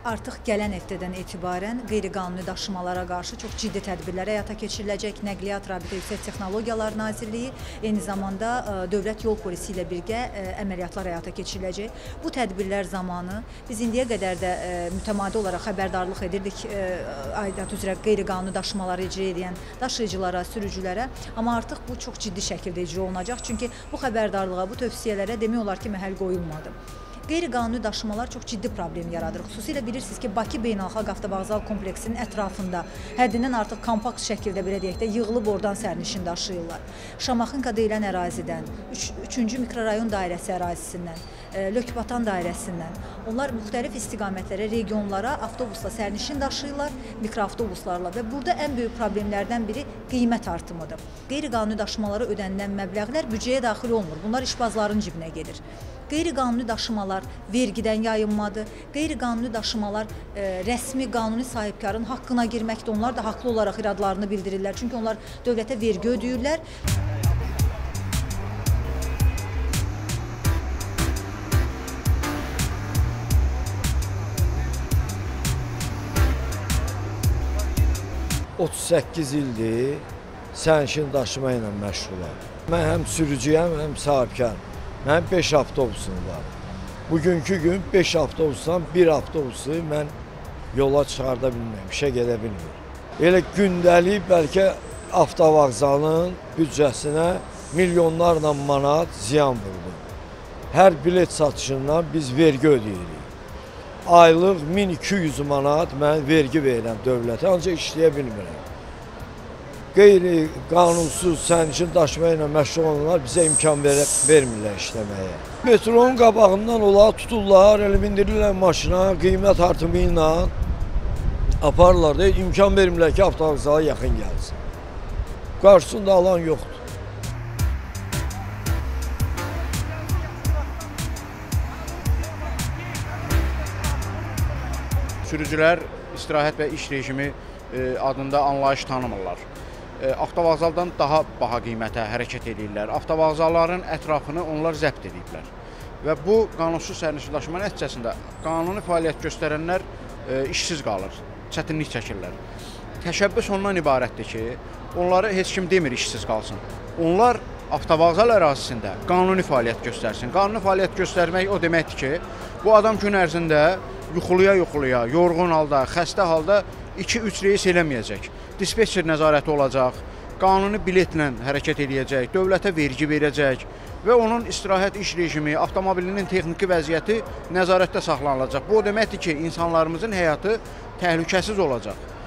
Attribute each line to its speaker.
Speaker 1: Artıq gələn həftədən etibarən qeyri-qanuni daşımalara qarşı çox ciddi tədbirlər həyata keçiriləcək. Nəqliyyat Rabitə Yüksək Texnologiyalar Nazirliyi, eyni zamanda Dövlət Yol Polisi ilə birgə əməliyyatlar həyata keçiriləcək. Bu tədbirlər zamanı biz indiyə qədər də mütəmadi olaraq xəbərdarlıq edirdik aidiyyat üzrə qeyri-qanuni daşımaları icra edən daşıyıcılara, sürücülərə. Amma artıq bu çox ciddi şəkildə icra olunacaq. Çünki bu xəbərdarlığa, bu tövsiyələrə demək olar ki, məhəl qoyulmadı. Qeyri-qanuni daşımalar çox ciddi problem yaradır. Xüsusilə bilirsiniz ki, Bakı Beynəlxalq Avtovağzal kompleksinin ətrafında həddindən artıq kompakt şəkildə, belə deyək də, yığılıb oradan sərnişin daşıyırlar. Şamaxınka deyilən ərazidən, 3-cü mikrorayon dairəsi ərazisindən, Lökbatan dairəsindən, onlar müxtəlif istiqamətlərə, regionlara avtobusla sərnişin daşıyırlar, mikroavtobuslarla və burada ən böyük problemlərdən biri qiymət artımıdır. Qeyri-qanuni daşımalara ödənilən məbləğlər büdcəyə daxil olmur, bunlar işbazların cibinə gedir. Qeyri-qanuni daşımalar vergidən yayınmadır, qeyri-qanuni daşımalar rəsmi qanuni sahibkarın haqqına girməkdir, onlar da haqlı olaraq iradlarını bildirirlər, çünki onlar dövlətə vergi ödəyirlər.
Speaker 2: ...38 ildir sərnişin daşıma ilə məşğulam. Mən həm sürücüyəm, həm sahibkar. Mənim 5 avtobusum var. Bugünkü gün 5 avtobusdan 1 avtobusu mən yola çıxarda bilmirəm, işə gedə bilmirəm. Elə gündəlik bəlkə avtovağzalın büdcəsinə milyonlarla manat ziyan vurdu. Hər bilet satışından biz vergi ödeyirik. Aylıq 1200 manat mən vergi verirəm dövlətə, ancaq işləyə bilmirəm. Qeyri-qanunsuz sərnişin daşıma ilə məşğul olanlar bizə imkan vermirlər işləməyə. Metronun qabağından onlar tuturlar, elə bindirirlər maşına, qiymət artımı ilə aparırlar da, imkan vermirlər ki, avtovağzala yaxın gəlsin. Qarşısında alan yoxdur.
Speaker 3: Sürücülər istirahət və iş rejimi adında anlayış tanımırlar. Avtovağzaldan daha baha qiymətə hərəkət edirlər. Avtovağzalların ətrafını onlar zəbt ediblər. Və bu qanunsuz sərnişin daşıma nəticəsində qanuni fəaliyyət göstərənlər işsiz qalır, çətinlik çəkirlər. Təşəbbüs ondan ibarətdir ki, onları heç kim demir işsiz qalsın. Onlar avtovağzal ərazisində qanuni fəaliyyət göstərsin. Qanuni fəaliyyət göstərmək o deməkdir ki, bu adam gün ərzində yuxuluya, yorğun halda, xəstə halda 2-3 reys eləməyəcək. Dispetçer nəzarəti olacaq, qanuni biletlə hərəkət edəcək, dövlətə vergi verəcək və onun istirahət iş rejimi, avtomobilinin texniki vəziyyəti nəzarətdə saxlanılacaq. Bu o deməkdir ki, insanlarımızın həyatı təhlükəsiz olacaq.